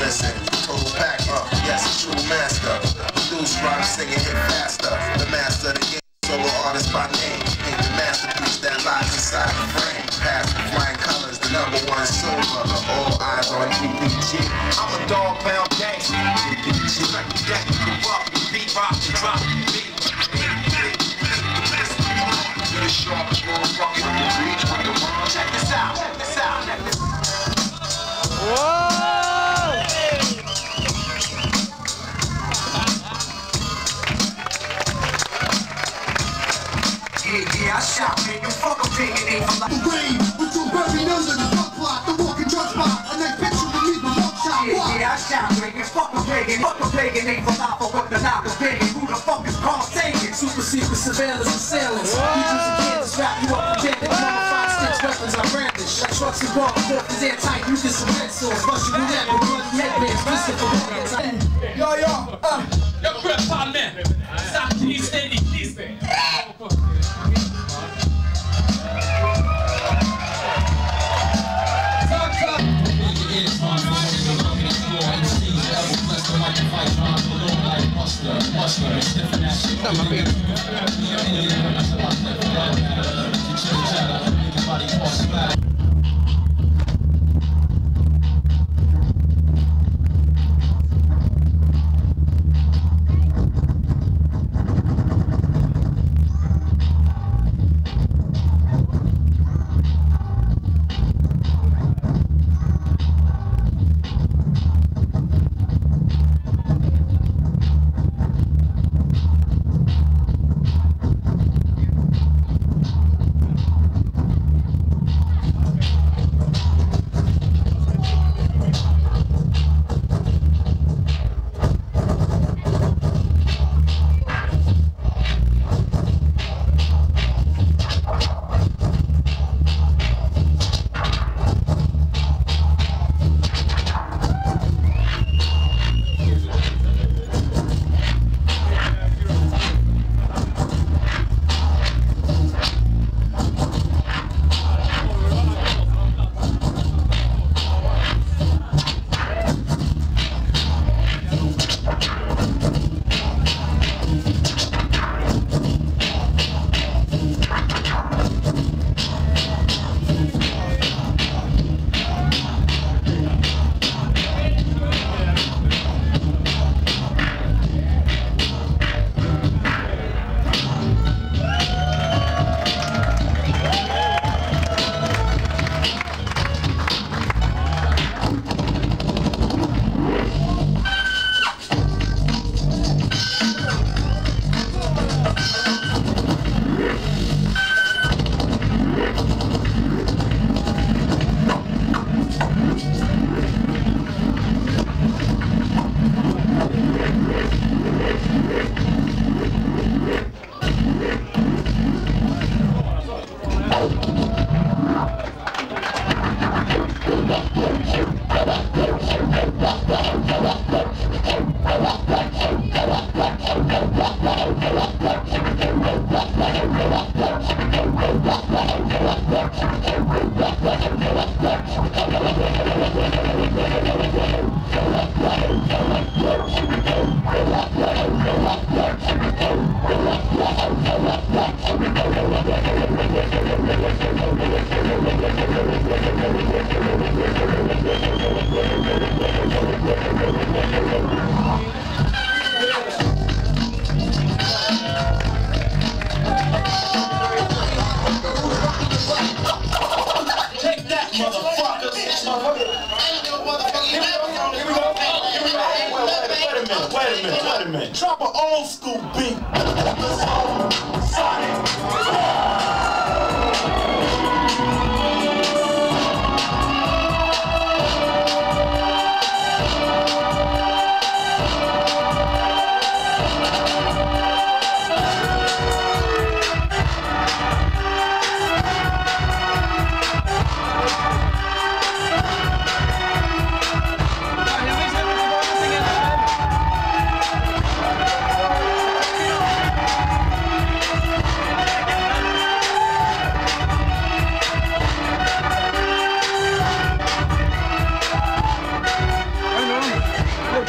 listen, total pack, yes, a true master. Produce, rhyme, sing, and hit faster. The master of the game, solo artist by name. Ain't the masterpiece that lies inside the frame. Past the flying colors, the #1 silver. All eyes on UPG. I'm a dog-pound gangster. UPG. That corrupt, beat rock, drop, beat. The sharpest motherfucker in the beach with the rhyme. Check this out, check this out, check this out. Whoa! Yeah, I shot, man. You fuck a pig and ain't from like the rain, with your burning under the drug plot, the walking drug spot, and they picture with me the rock shot. Yeah, I shot, man. You fuck a pig and ain't from life or what the knock of pig. Who the fuck is Carl Sagan? Super secret surveillance assailants. Teachers and kids wrap you up and bandage. Modified stitch weapons I brandish. Like trucks and bar corpses airtight. Use this some red sauce. Bust you with that with bloody headbands. Twisted for buckets. Yo, Chris, pardon me. Stop, please, steady, please. Wait a minute. Drop an old school beat.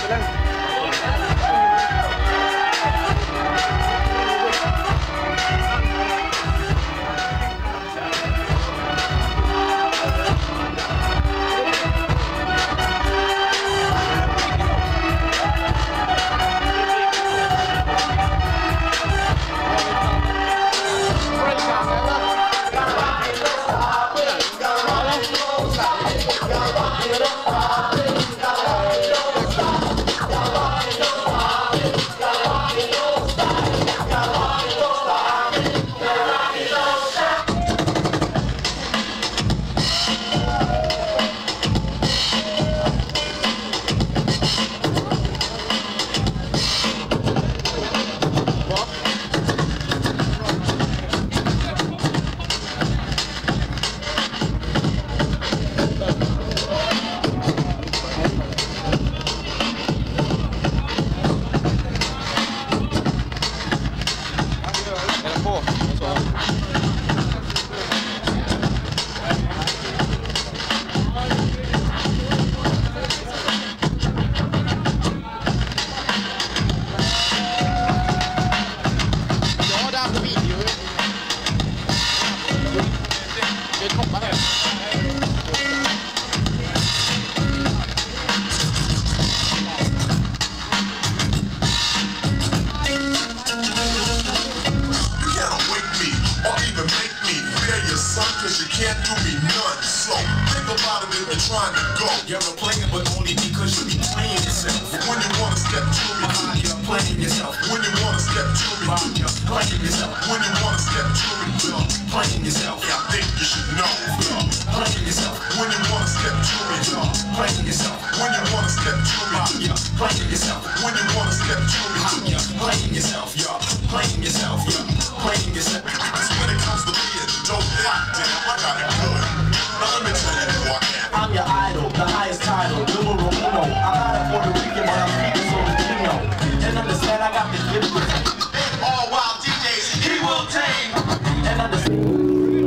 Trying to go. You're playing, but only because you be playing yourself. When you wanna step to me, you're playing yourself. When you wanna step to me, you're playing yourself. When you wanna step to me, you're playing yourself. I think you should know. You're playing yourself. When you wanna step to me, you're playing yourself. When you wanna step to me, you're playing yourself. When you wanna step to me, you're playing yourself. You're playing yourself. You're playing yourself. When it comes to being dope, damn, I got it good. Now let me tell you who I am. I'm your idol, the highest title, numero uno. I'm not a Puerto Rican, but I'm speaking Filipino. And understand I got the gift. All wild DJs, he will tame. And understand.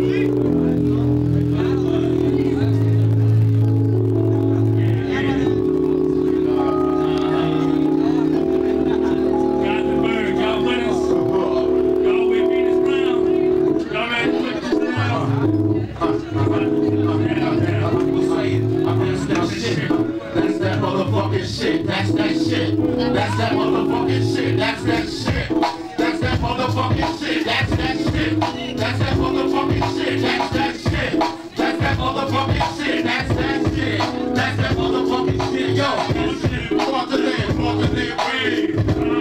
Shit, that's that shit. That's that motherfucking shit. That's that shit. That's that motherfucking shit. That's that shit. That's that motherfucking shit. That's that shit. That's that motherfucking shit. That's that shit. That's that motherfucking shit. Yo, want to live, breathe.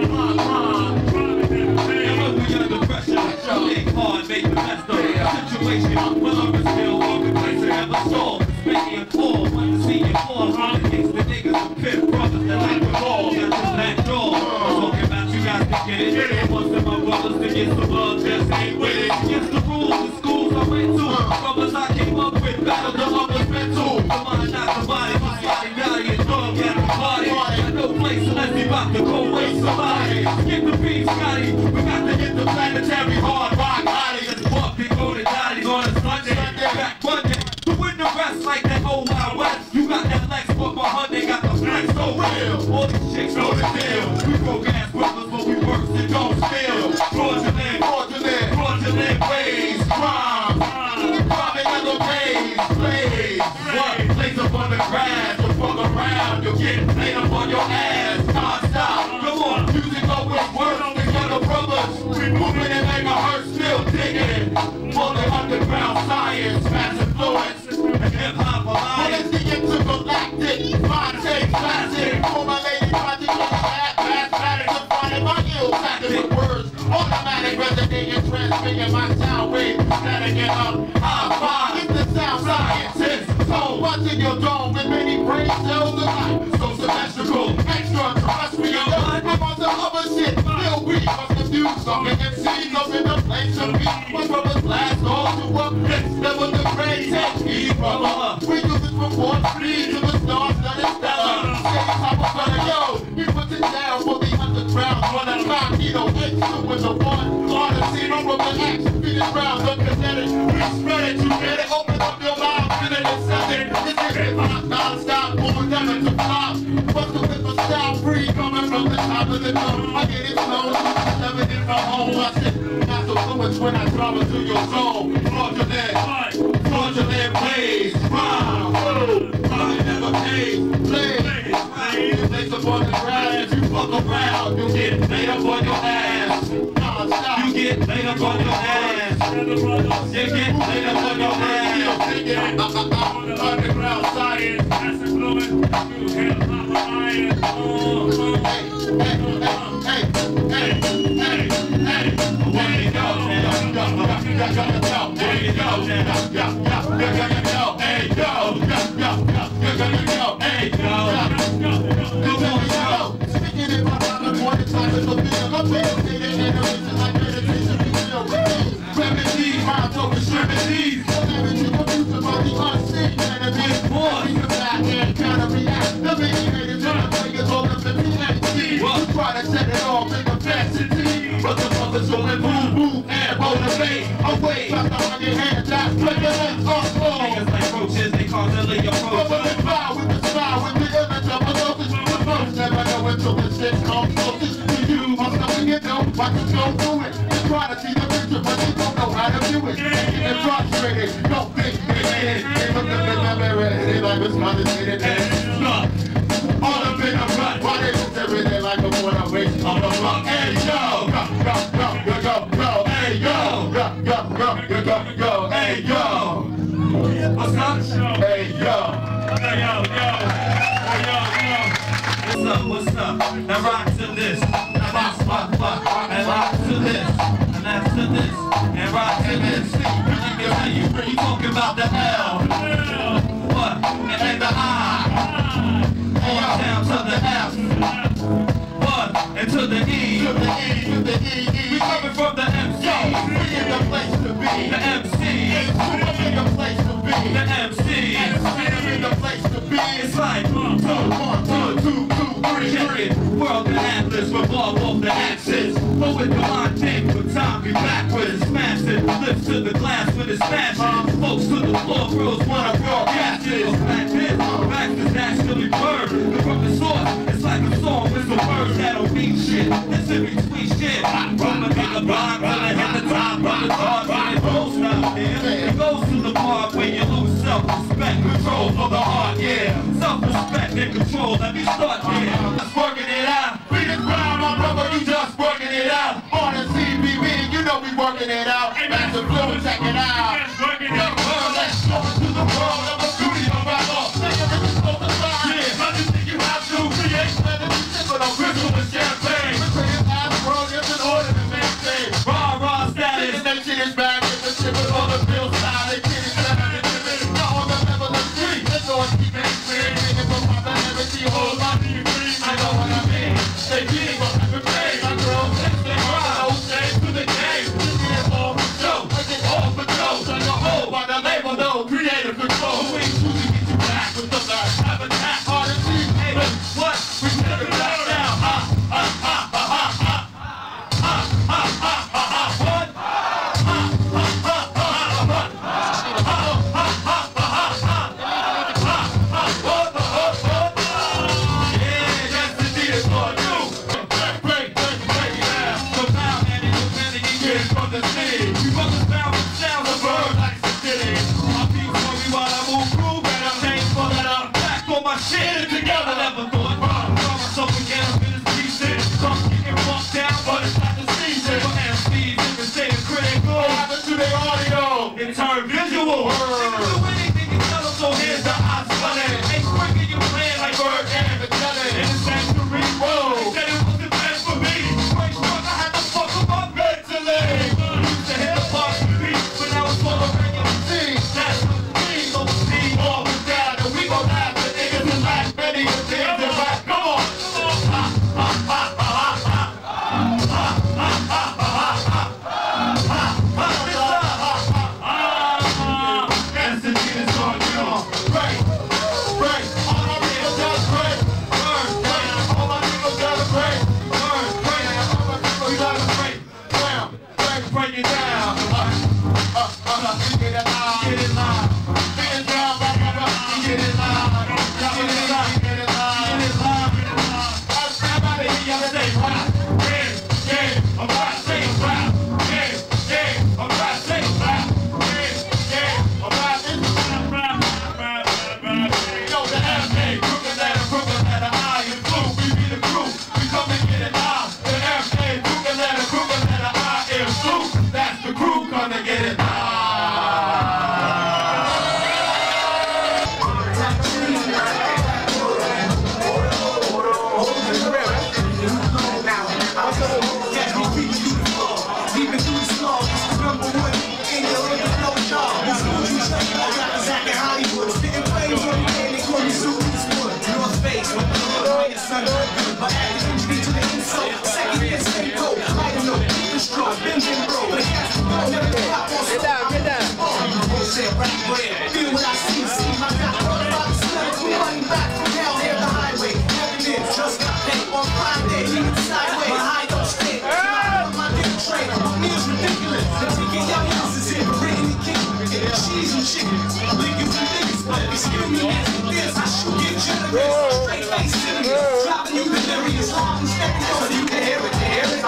We under pressure. Big hard, make the best of the situation. Well, I'm still on the place I ever saw. Making a call, want to see you fall. Politics, the niggas, the pit brothers that like the ball. That's just that door. Talking about you guys to get it. Once of my brothers to get some love, just ain't with it. Against the rules, the schools I went to. Brothers I came up with, battle the others mental. The mind, not the body. My body, body, and drug at the party. Got no place unless you about to go waste somebody. Get the beat, Scotty. We got to hit the planetary hard rock body. Just fuck and go to daddy on a Sunday. Back Monday. To win the rest like that old Wild West. You got that Lex, but my honey got the flex so real. All these chicks know the deal. We broke ass brothers, but we work and don't steal. Fraudulent ways, crime, robbing other ways, plays. What? Plays up on the grass, so fuck around. You'll get laid up on your ass. Non-stop. Come on, music always works. We got the brothers. We moving and make a hurt, still digging. For the underground science, mass influence, and hip-hop alliance. Well, it's the intergalactic, Monte classic. For my lady, Monte mathematics, I'm finding my ill tactic words. Automatic resonating, transmitting my sound wave. Static and up, high five. It's the sound scientist. So what's in your dome with many brain cells alike? So symmetrical, extraterrestrial. I'm on the other shit, still weak. Must confuse some MCs up in the place of me. My brothers blast all to up. It's never the great technique, brother. We use it from Wall Street to the stars that is stellar. Say top of brother, yo. He puts it down for the underground. One at a time, Nino, H2 with the one. Odyssey, no from the X, feed it round, the kinetic. We spread it, you get it, open up your mouth, get it, and send it. This is hip-hop, non-stop, moving them into pop. What's the with the style free? with the drum. I get it slow. Never in my home. I sit. Not so fluent when I drop into your soul. Fraudulent ways. Rhyme. Money never pays. Play. You place upon the ground. If you fuck around, you get laid up on your ass. You get laid up on your ass. You get laid up on your ass. Underground science. That's influence. You hip hop alliance. Set it off in capacity, but the mother's going boom, boom, and motivate. Away, clap on your hands, that's put your hands on floor. Niggas like roaches, they constantly approach. Over the fire with the smile, with the image of a lotus. The first never know until the shit comes closest to you. I'm something you know, watch it go through it. You try to see the picture, but you don't know how to view it. You're frustrated, don't think it. They look at the mirror, they like what's concentrated and stuck. All up in a rut, why they look everything like a water waste on the block. Hey yo, go, hey yo, go, hey yo. What's up? Hey yo. What's up? Now rock to this. Now rock, and rock to this. And that's to this. And rock to this. You talking about the L. What? And then the I. Down to the F. What? And to the E. To the E. We coming from the MC. We in the place to be. The MC. We in the place to be. The MC. We in the place to be. It's like 1, 2, 3. World and Atlas with all off the axis. But with the line thing, with time be backwards. Smash it, lift to the glass when it smashes. Folks to the floor, girls wanna broadcast it. Like this, facts is actually burned. From the source, it's like a song with some words that don't mean shit. It's in between shit. From the bigger blind till I hit the top of the stars and it goes out there. It goes to the part where you lose self-respect, control of the heart, yeah. Self-respect and control, let me start here. Just working it out. We the ground, my brother, you just working it out. On the CBB, you know we working it out. Massive flow, check it out. Let's go to the world of a studio rapper. Yeah, I just think you have to create but I'm crystal with champagne. We're creating past world, it's an order to maintain. Raw status. This nation is bad, it's the shit with all the bill style. They get it down and it's not on the level of street. It's all keep it clear. Niggas from my vanity, hold on to your dreams. I know what I mean. They keep up the pain. My girls, they ride. No shame to the game. You get all for show. I get all for show. Turn your whole by the label, no creative control. Who ain't choosing to get you back with the last habitat? Hard to see. Hey, what? We took it back down. me as this. I shoot get generous. Straight face serious. Driving you delirious. Long and steady so you can hear it.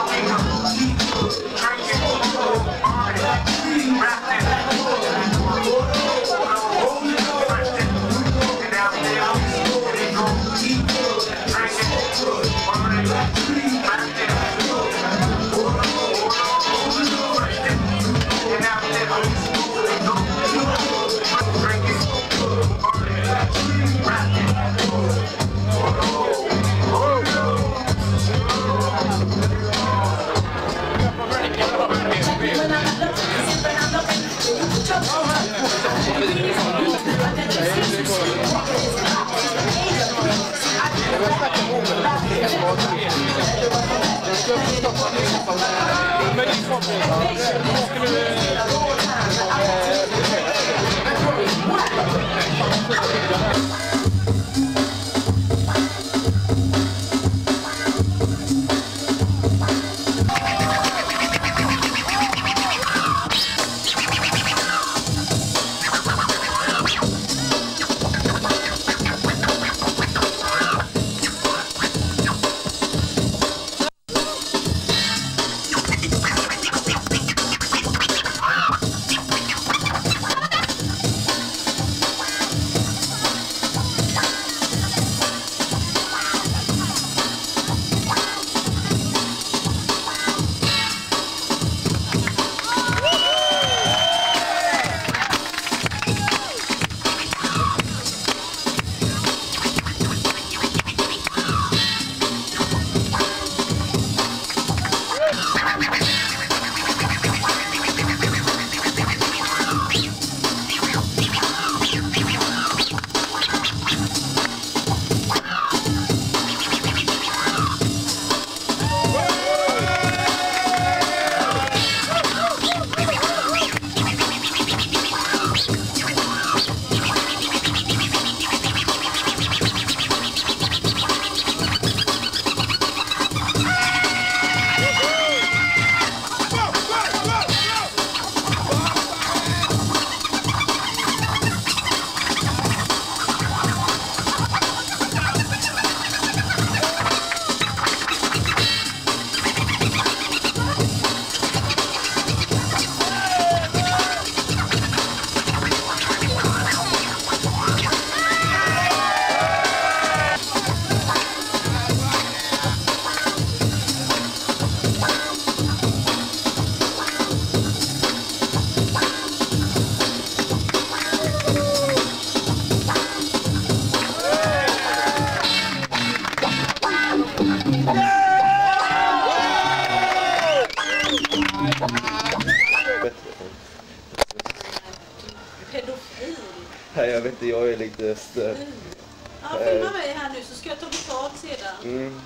Pedofil. Nej, jag vet inte, jag är lite störd. Ja, filma mig här nu så ska jag ta betalt sedan.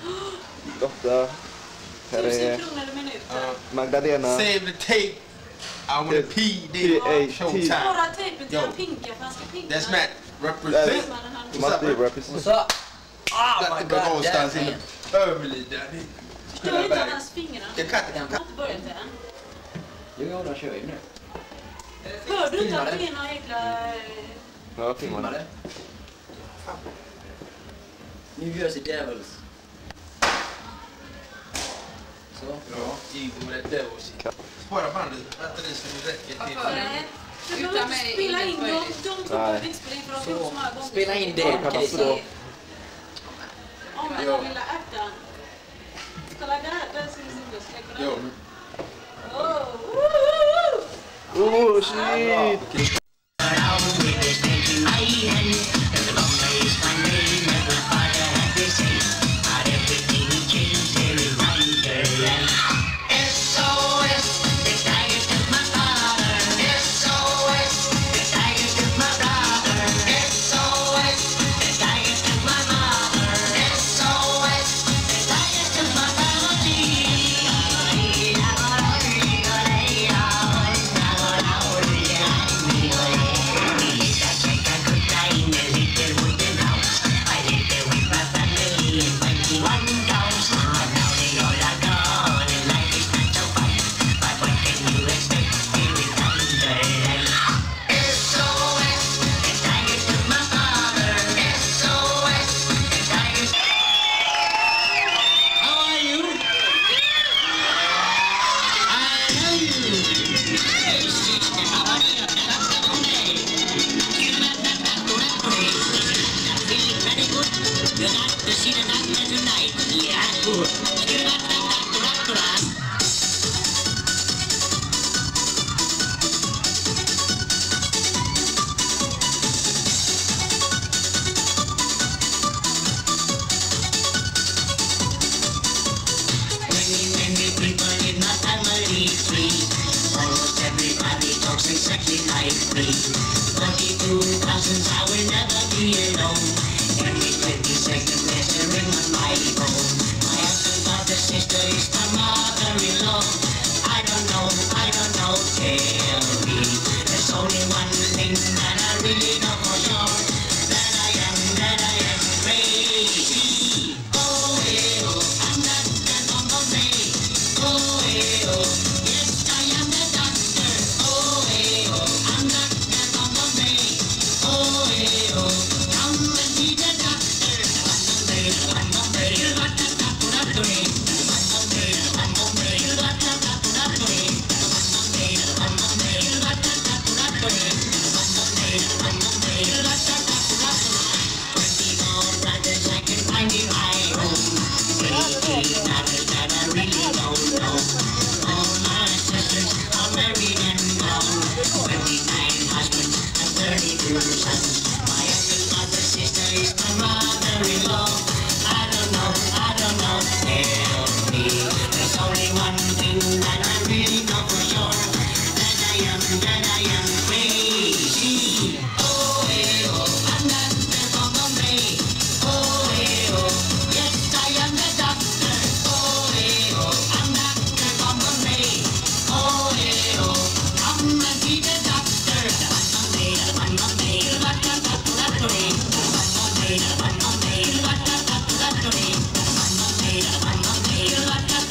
Lotta. Här 1000 är kronor i minuten. Magdalena. Save the tape. I want a PD. Showtime. Bara tejpen till han pinka för han ska pinka. That's Matt. Represent. Matti represent. Så. Got to go någonstans in Överly där. Stör inte hans fingrar. Jag kan Jag har inte börjat än. Jo, de kör ju nu. Hör du inte att det är någon jäkla... Ja, filmar det. New Jersey Devils. Så. Ja, Eagle with that Devils. Spara bandet. Vänta, det ska räcka till. Nej. Du behöver inte spela in dem. De två behöver inte spela in för de har gjort så många gånger. Spela in det. Om den här lilla ärtan. Kolla där, där ser det ut. Jo. Oh, shit! You got to see the doctor tonight. Yeah, good. You got the doctor. Many people in my family tree. Almost everybody talks exactly like me. 42 cousins, I will never be alone. Every 20 seconds there's a ring on my phone. My husband, brother, sister is my mother-in-law. I don't know, tell me. There's only one thing that I really know for sure. That I am crazy. Oh, hey, oh, I'm not that Bombay. Oh, hey, oh, yes, I am the doctor. Oh, hey, oh, I'm not that Bombay. Oh, hey, oh, come and see the doctor. Bombay, you got the doctor. Bombay, you got the doctor. Bombay, you got the doctor. Bombay, you got the doctor. 24 brothers I can find in my home. 18 others that I really don't know. All my sisters are married and gone. 29 husbands and 32 sons. My youngest mother sister is my mother-in-law. I don't know, tell me. There's only one thing that I really know for sure. That I am crazy. Oh, hey, oh, I'm not the Bombay. Oh, hey, oh, yes, I am the doctor. Oh, hey, oh, I'm not the Bombay. Oh, hey, oh, come and see the doctor. Bombay, you got the doctor. Bombay, you got the doctor. Bombay, you got the doctor. Bombay, you got the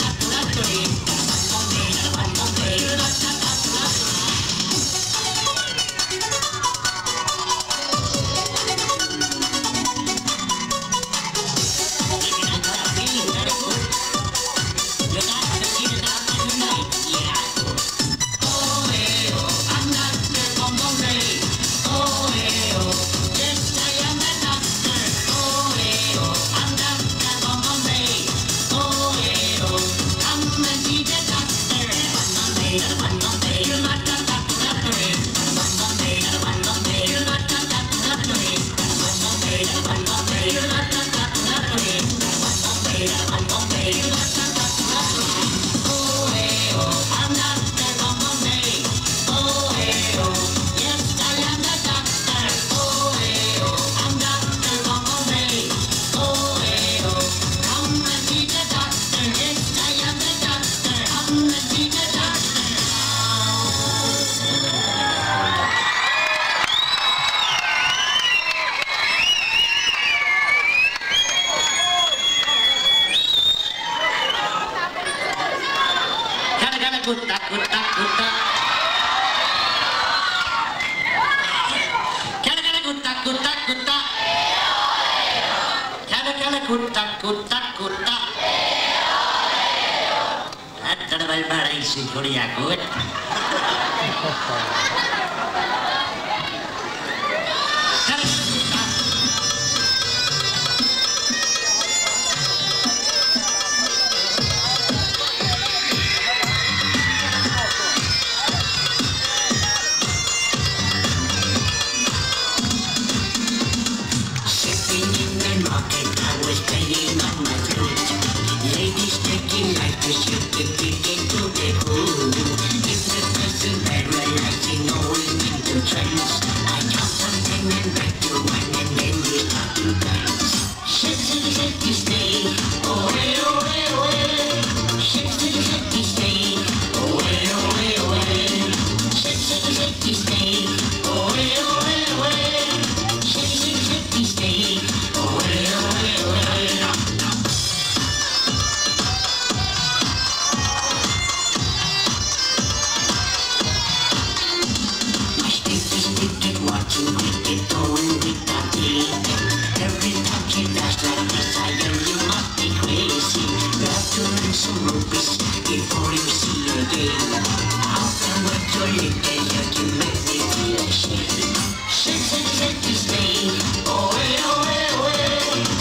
Shake, shake, shake, you stay. Oh, hey, oh, hey, oh, hey.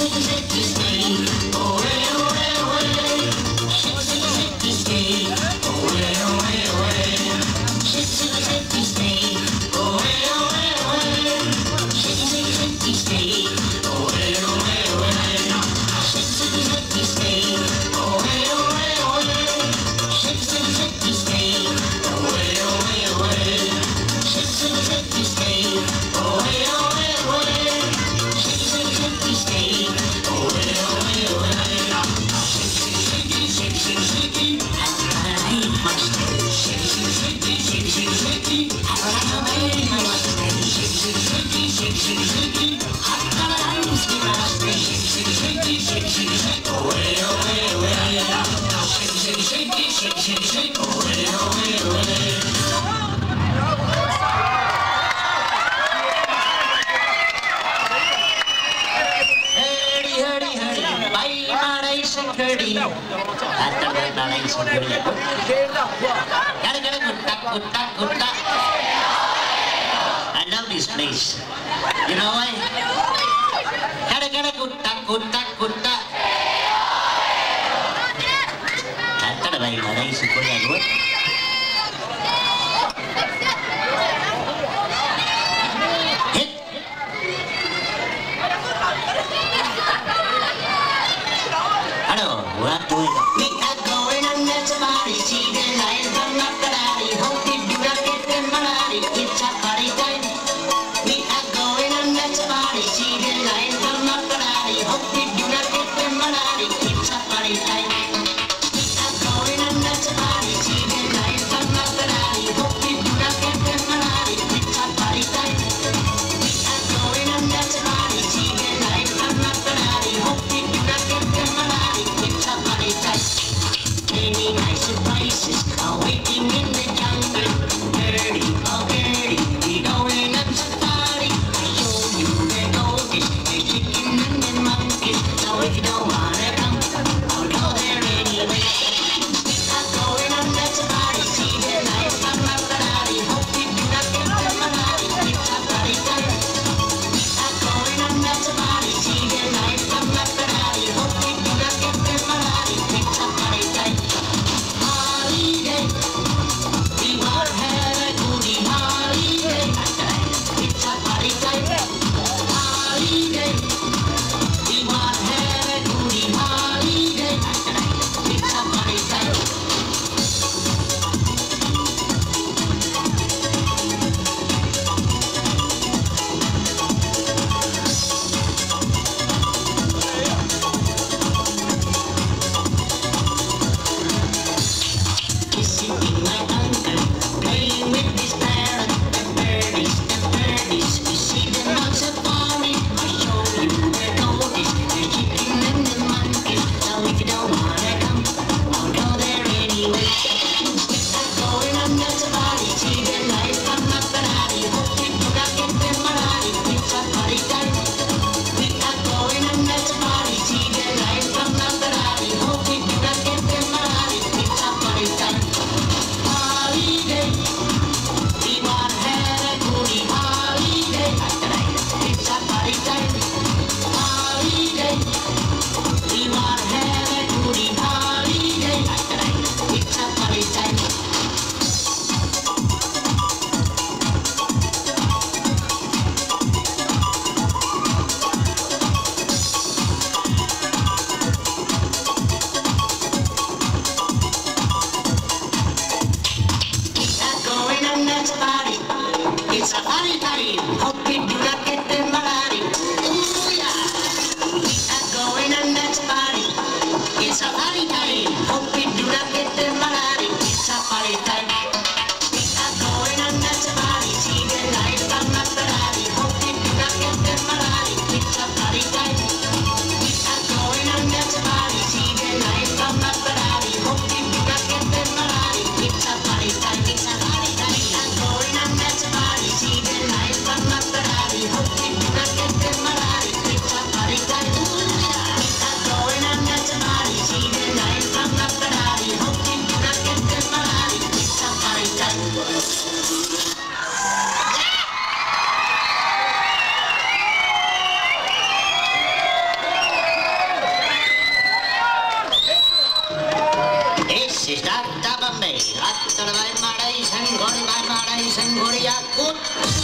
I love this place. You know why? Kata bayi mana isu kuliah gue? Hit. Halo, buat gue. We are going on that safari, see the lion from Makarari. Hope you do not get them malari. It's a party time. We are going on that safari, see the lion from Makarari. Hope you do not get them malari. It's a party time. We are going on that safari, see the lion from Makarari. Hope you do not get them malari. It's a party time. We are going on that safari, see the lion from Makarari. Hope you do not get them malari. It's a party time. Many nice surprises are waiting in the jungle. Dirty, oh dirty, we going on safari. I show you the goldfish, they Raktabambe, Raktabai Marai Sangori by Marai Sangori Yakut.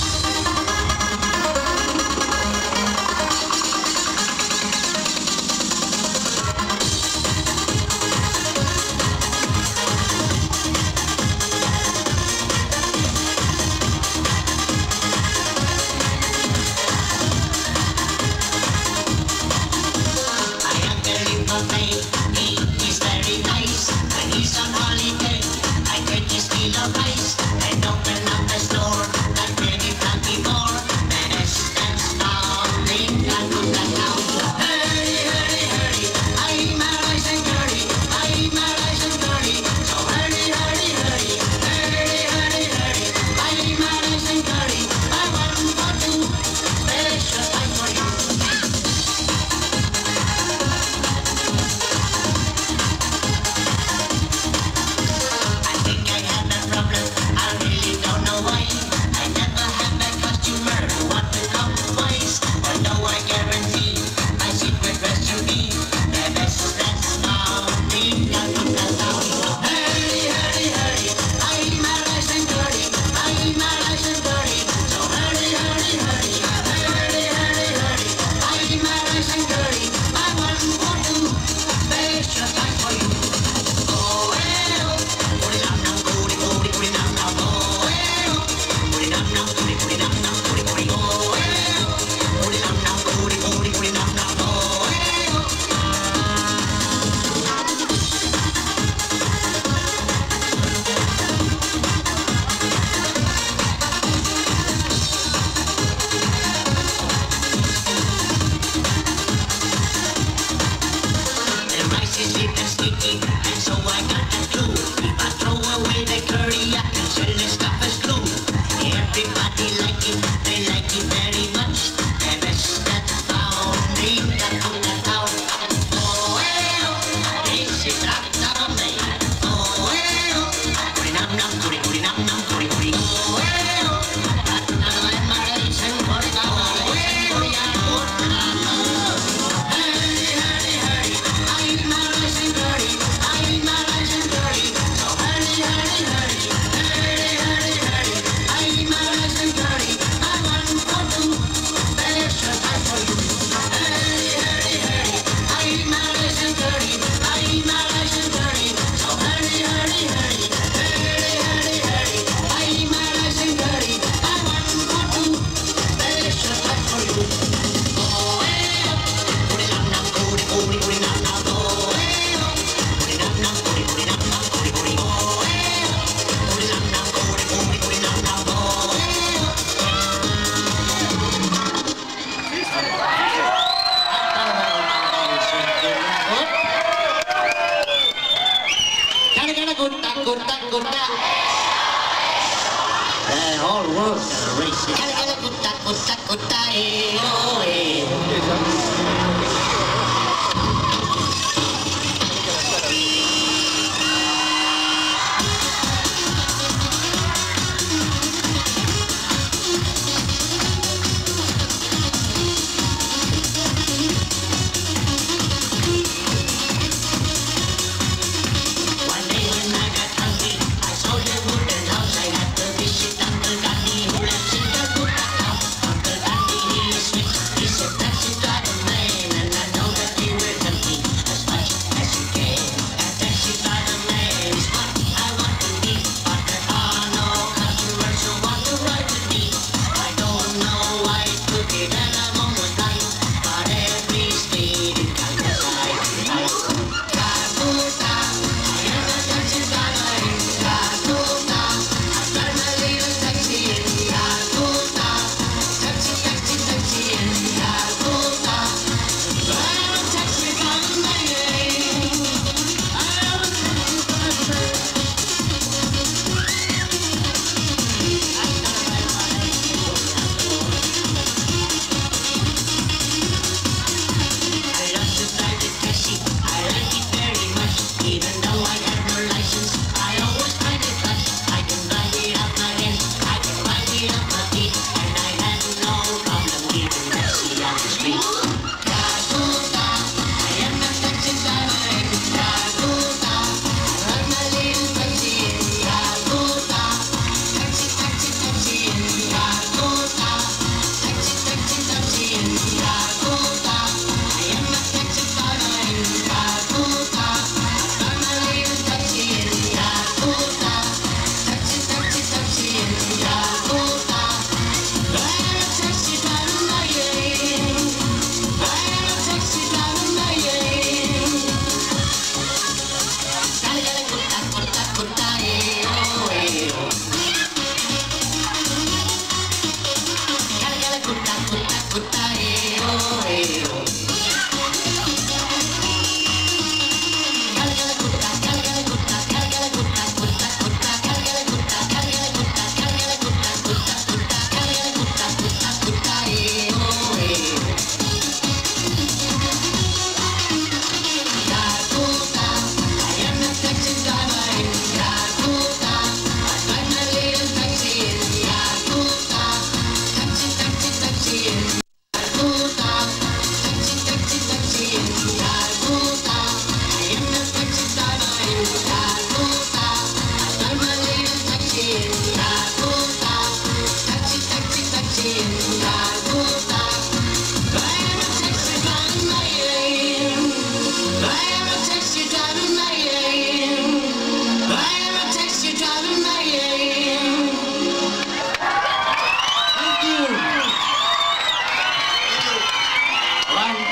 All work and a race. He said,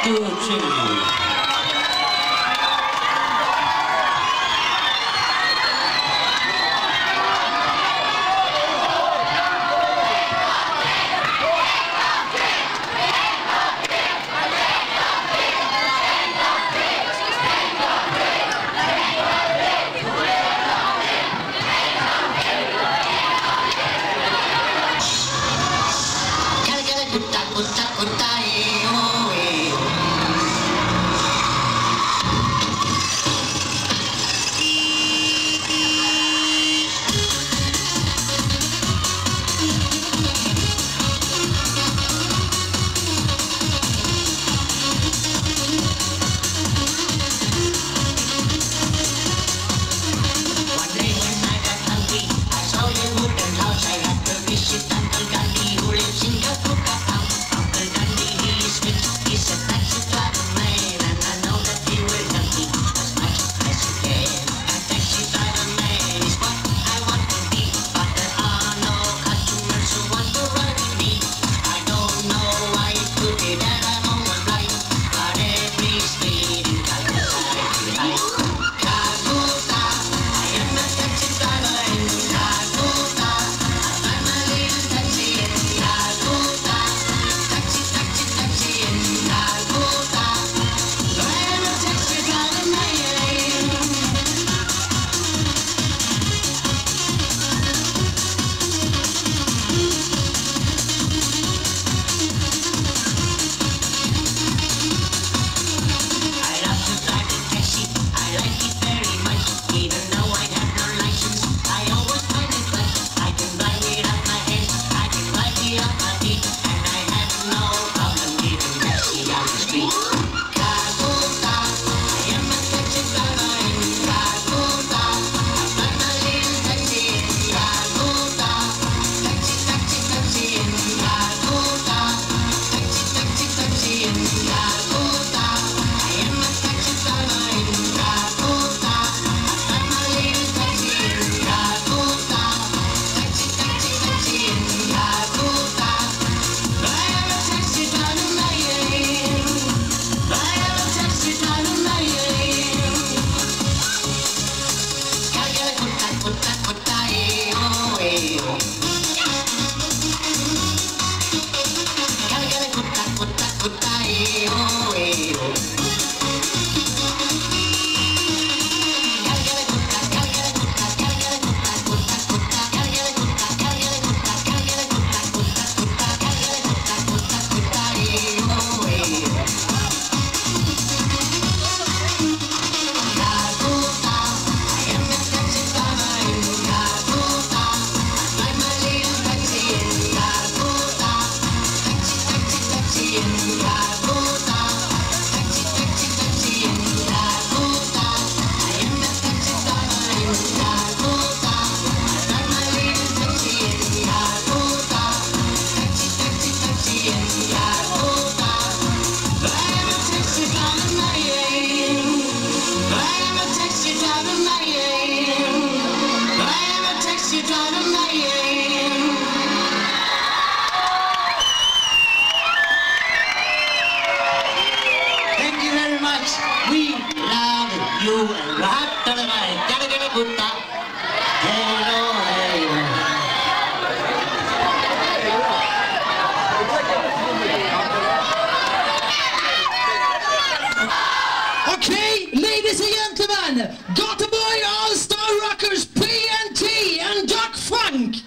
2, 3. Okay, ladies and gentlemen, Gothenburg All-Star Rockers PNT and Doc Funk.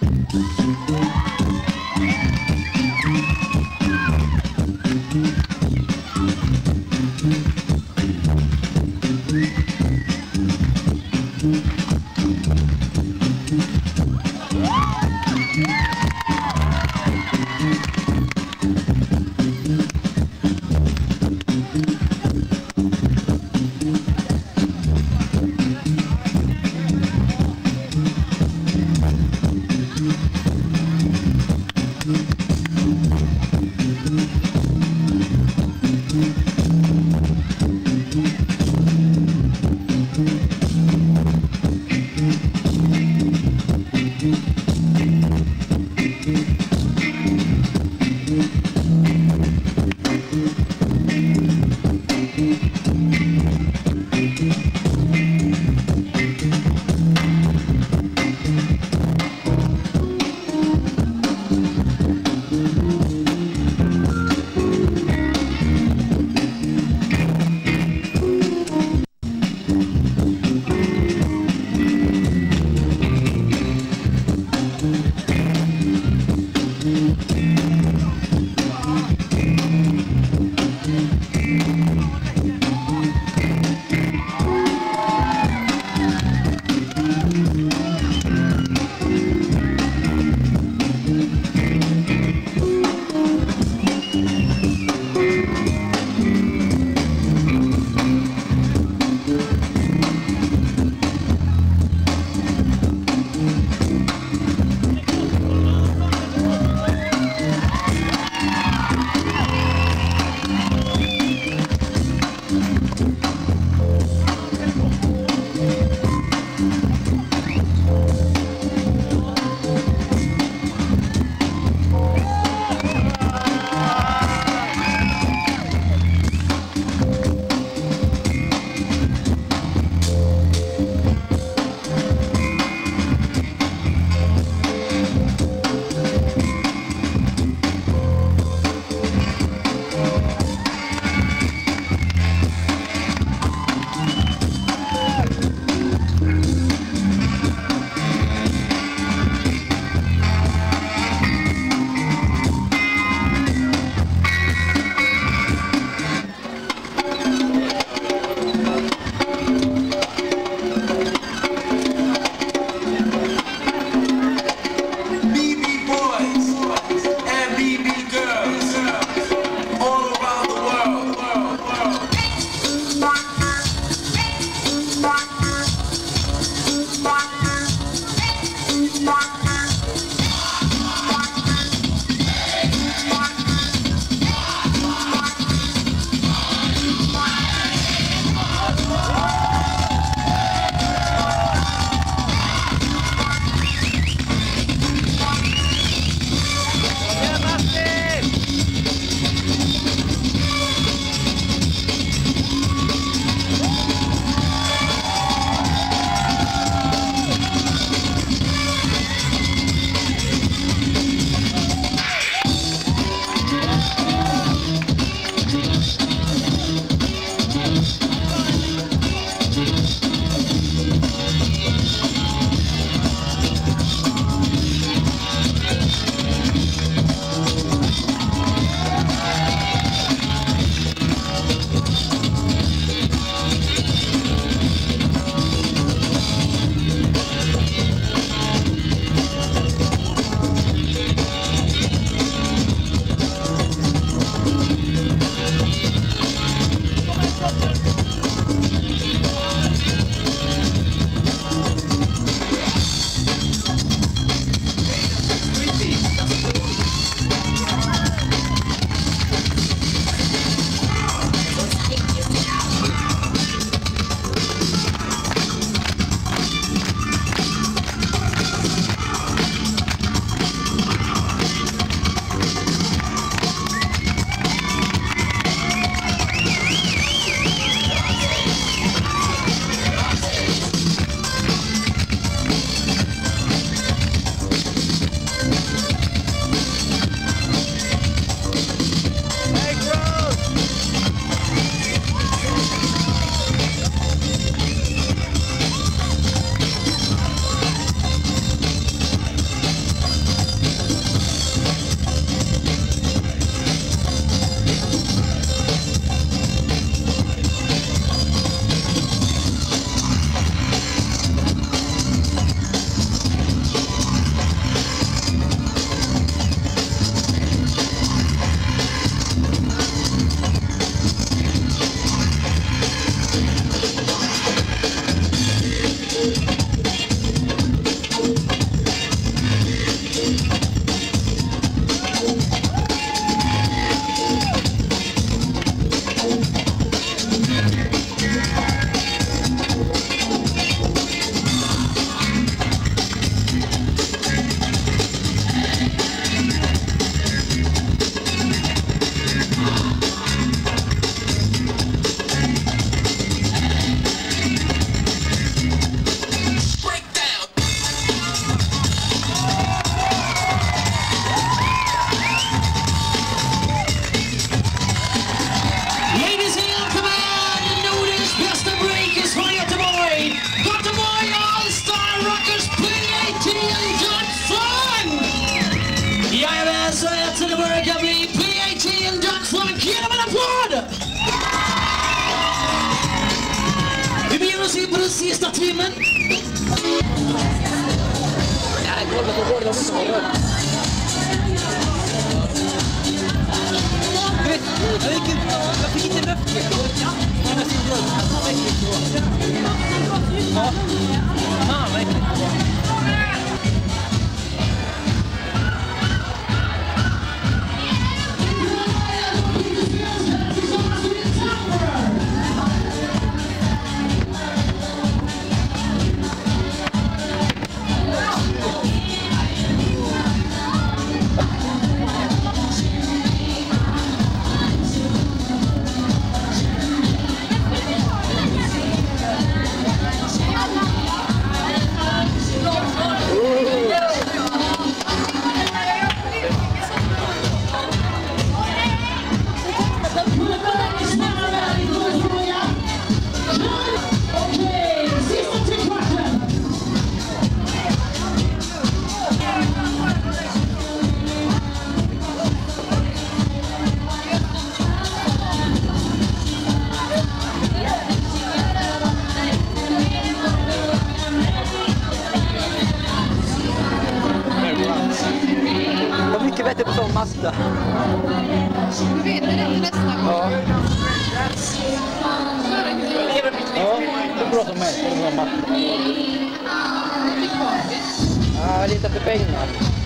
Sista timmen! Nej, golvet och golvet måste vara rött. Jag fick inte löfte. Ja, fan vad äckligt. Bättre på sån Mazda. Du vet det nästa gång. Ja. Ja, det är bra som helst. Det är bra Mazda. Ja, lite för pengar.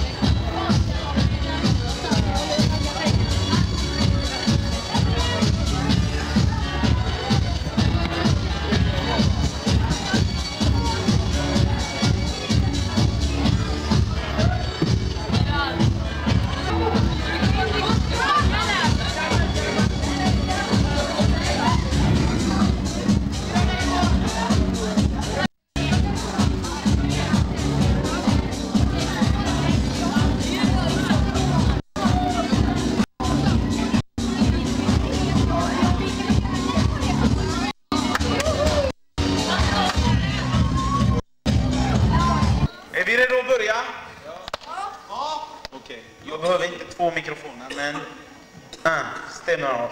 Är vi redo att börja? Ja. Okej, jag behöver inte 2 mikrofoner, men... stämmer av.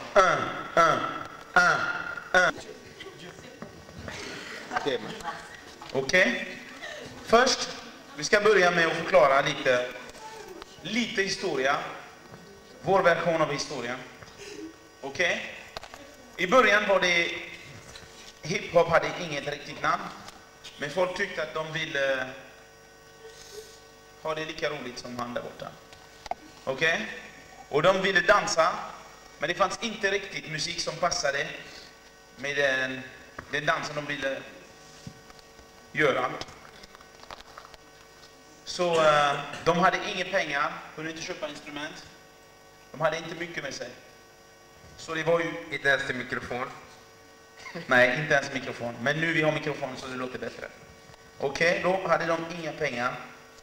Okej. Först, vi ska börja med att förklara lite historia. Vår version av historien. Okej? I början var det... Hiphop hade inget riktigt namn. Men folk tyckte att de ville... ha det lika roligt som han där borta. Okej? Och de ville dansa, men det fanns inte riktigt musik som passade med den dansen de ville göra. Så de hade inga pengar, kunde inte köpa instrument. De hade inte mycket med sig. Så det var ju... Inte ens en mikrofon. Nej, inte ens mikrofon. Men nu vi har mikrofon så det låter bättre. Okej, då hade de inga pengar.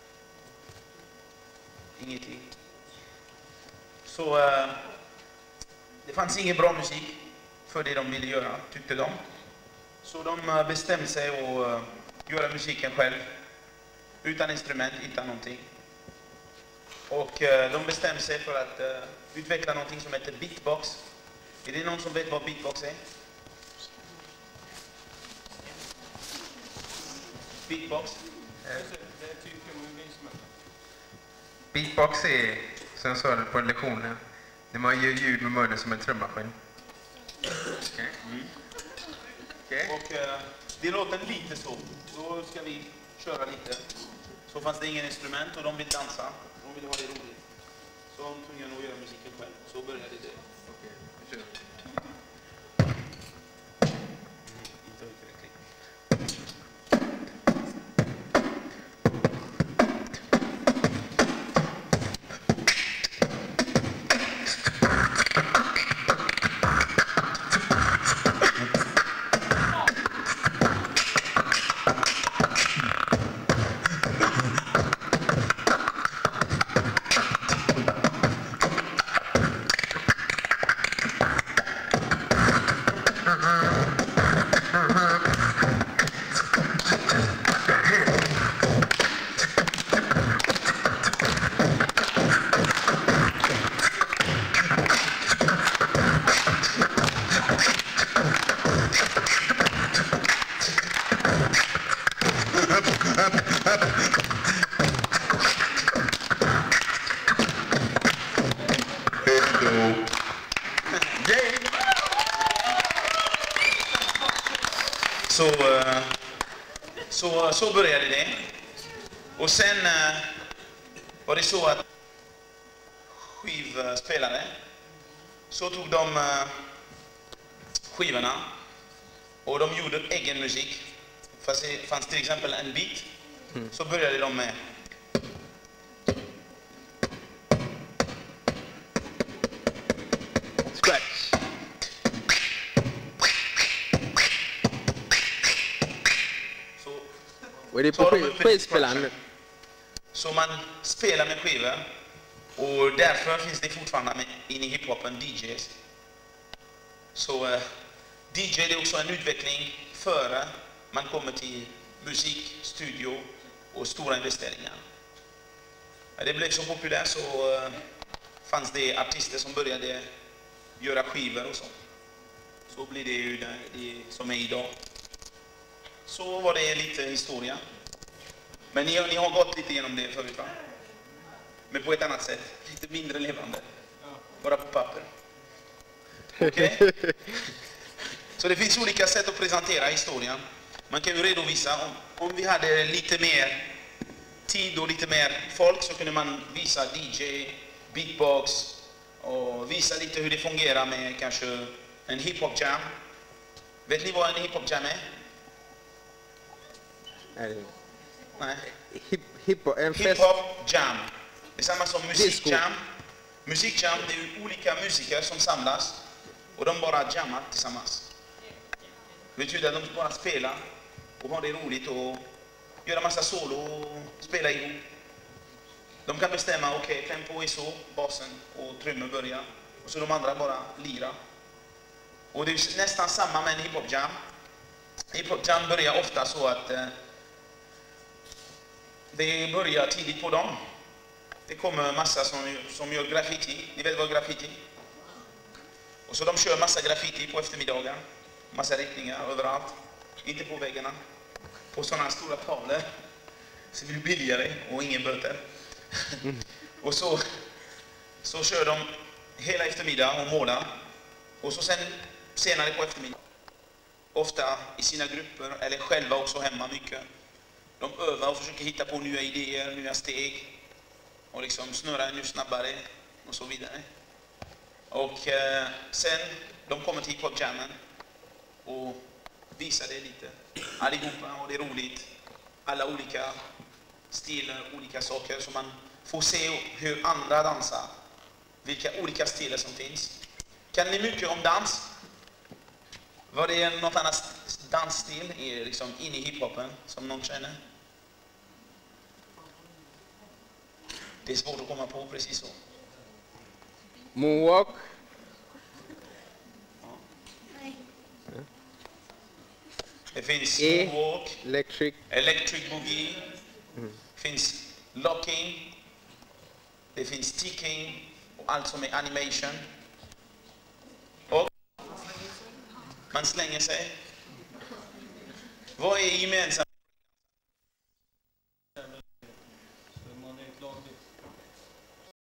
Ingenting. Så det fanns ingen bra musik för det de ville göra, tyckte de. Så de bestämde sig att göra musiken själv. Utan instrument, utan någonting. Och de bestämde sig för att utveckla någonting som heter beatbox. Är det någon som vet vad beatbox är? Beatbox? Beatbox är, som jag sa det på lektionen, när man gör ljud med munnen som en trummaskin. Okej. Och det låter lite så. Då ska vi köra lite. Så fanns det ingen instrument och de vill dansa. De vill ha det roligt. Så de tvungen att göra musiken själv. Så började det. Okej, vi kör. Inte tillräckligt. Så började det. Och sen var det så att skivspelare så tog de skivorna och de gjorde egen musik. Fast det fanns till exempel en beat, så började de med Scratch. Och det är på skivspelaren. Så man spelar med skivor, och därför finns det fortfarande in i hiphopen DJs. Så DJ är också en utveckling före man kommer till musik, studio och stora investeringar. När det blev så populärt så fanns det artister som började göra skivor och så. Så blir det ju det som är idag. Så var det lite historia. Men ni har gått lite igenom det förut, va? Men på ett annat sätt. Lite mindre levande. Bara på papper. Okej? Så det finns olika sätt att presentera historien. Man kan ju redovisa. Om vi hade lite mer tid och lite mer folk så kunde man visa DJ, beatbox och visa lite hur det fungerar med kanske en hiphop jam. Vet ni vad en hiphop jam är? Nej. Hiphop jam. Det är samma som musikjam. Musikjam, det är ju olika musiker som samlas och de bara jammar tillsammans. Det betyder att de bara spelar och har det roligt och göra massa solo och spela ihop. De kan bestämma, okej, tempo är så, basen och trummor börjar. Och så de andra bara lira. Och det är nästan samma med en hiphop jam. Hiphop jam börjar ofta så att det börjar tidigt på dem. Det kommer massa som gör graffiti. Ni vet vad graffiti är? Och så de kör massa graffiti på eftermiddagen. Massa ritningar överallt. Inte på väggarna. På sådana stora tavlor. Så det blir billigare och ingen böter. Och så kör de hela eftermiddagen och målar. Och så sen senare på eftermiddagen. Ofta i sina grupper eller själva också hemma mycket. De övar och försöker hitta på nya idéer, nya steg. Och liksom snurra ännu snabbare och så vidare. Och sen de kommer till hiphop-jammen och visar det lite. Allihopa, och det är roligt. Alla olika stilar, olika saker. Så man får se hur andra dansar. Vilka olika stilar som finns. Kan ni mycket om dans? Var det något annat dansstil liksom in i hiphopen som någon känner? Det är svårt att komma på precis så. Moonwalk. Det finns moonwalk, electric boogie, det finns locking, det finns ticking och allt som är animation. Och man slänger sig. Vad är gemensamt?